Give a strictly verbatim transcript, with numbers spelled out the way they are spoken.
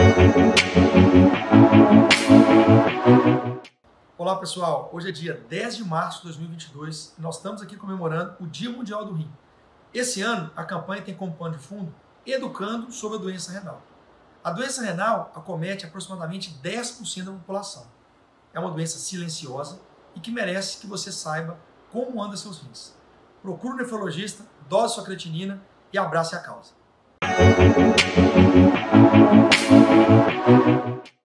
Olá pessoal, hoje é dia dez de março de dois mil e vinte e dois e nós estamos aqui comemorando o Dia Mundial do Rim. Esse ano a campanha tem como pano de fundo Educando sobre a doença renal. A doença renal acomete aproximadamente dez por cento da população. É uma doença silenciosa e que merece que você saiba como andam seus rins. Procure um nefrologista, dose sua creatinina e abrace a causa.